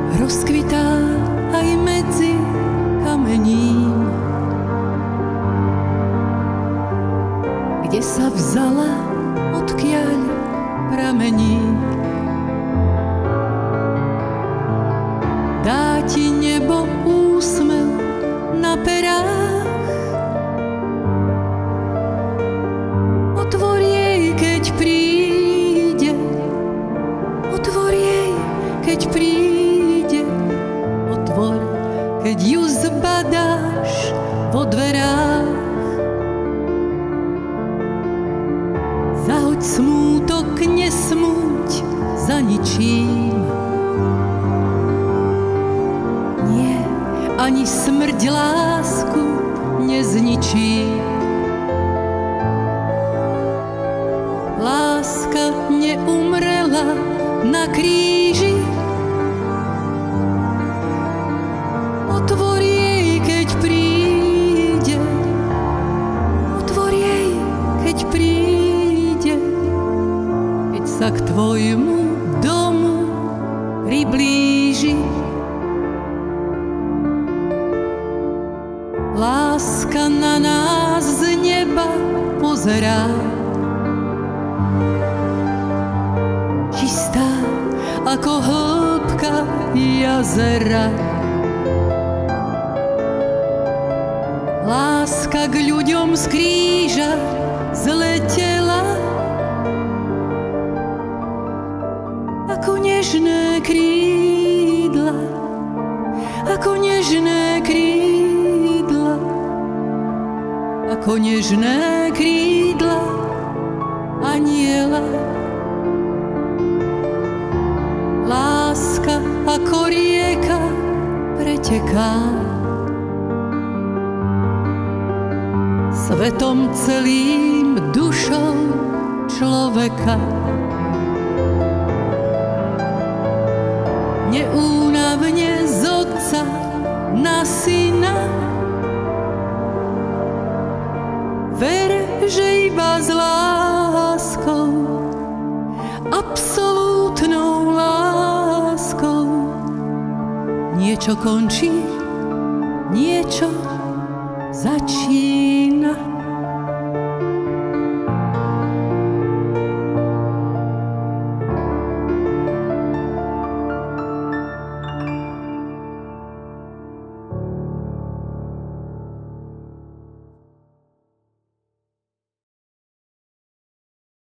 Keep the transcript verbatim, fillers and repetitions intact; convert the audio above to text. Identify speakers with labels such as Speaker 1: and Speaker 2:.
Speaker 1: rozkvitá aj medzi kamením, kde sa vzala, odkiaľ pramení. Dá ti nebo úsmev na perách, otvor jej, keď príde, otvor jej, keď príde, otvor, keď ju zbadáš vo dverách. Zahoď smútok, nesmúť za ničím. Nie, ani smrť lásku nezničí. Láska neumrela na kríži. Otvor jej, keď príde, otvor jej, keď príde, keď sa k tvojmu domu priblíži. Láska na nás z neba pozerá, čistá ako hĺbka jazera. Láska k ľuďom z kríža zletela, ako nežné krídla, ako nežné krídla, ako nežné krídla anjela. Láska ako rieka preteká, svetom celým, dušou človeka. Neúnavne z otca na syna, ver, že iba s láskou, absolútnou láskou, niečo končí, niečo začína.